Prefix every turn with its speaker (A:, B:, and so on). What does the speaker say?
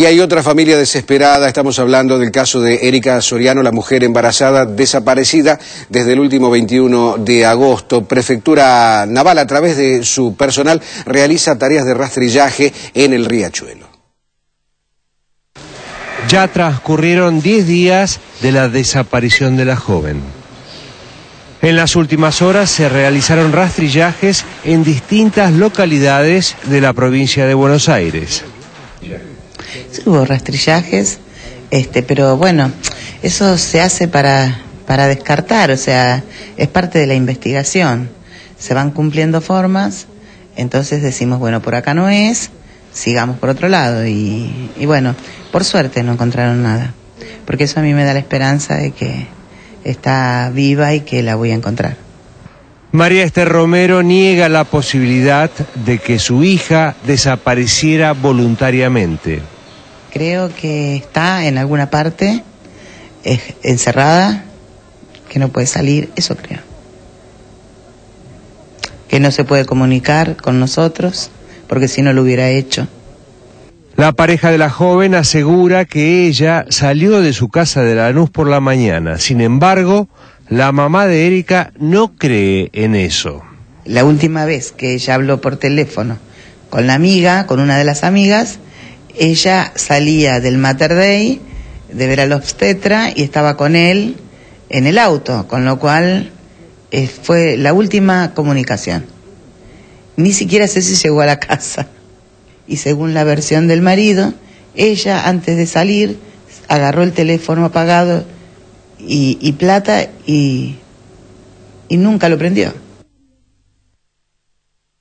A: Y hay otra familia desesperada, estamos hablando del caso de Erika Soriano, la mujer embarazada desaparecida desde el último 21 de agosto. Prefectura Naval, a través de su personal, realiza tareas de rastrillaje en el riachuelo.
B: Ya transcurrieron 10 días de la desaparición de la joven. En las últimas horas se realizaron rastrillajes en distintas localidades de la provincia de Buenos Aires.
C: Sí, hubo rastrillajes, pero bueno, eso se hace para descartar, o sea, es parte de la investigación. Se van cumpliendo formas, entonces decimos, bueno, por acá no es, sigamos por otro lado. Y bueno, por suerte no encontraron nada, porque eso a mí me da la esperanza de que está viva y que la voy a encontrar.
B: María Esther Romero niega la posibilidad de que su hija desapareciera voluntariamente.
C: Creo que está en alguna parte, encerrada, que no puede salir, eso creo. Que no se puede comunicar con nosotros, porque si no lo hubiera hecho.
B: La pareja de la joven asegura que ella salió de su casa de Lanús por la mañana. Sin embargo, la mamá de Erika no cree en eso.
C: La última vez que ella habló por teléfono con la amiga, con una de las amigas, ella salía del Mater Dei de ver al obstetra y estaba con él en el auto, con lo cual fue la última comunicación. Ni siquiera sé si llegó a la casa. Y según la versión del marido, ella antes de salir agarró el teléfono apagado y plata y nunca lo prendió.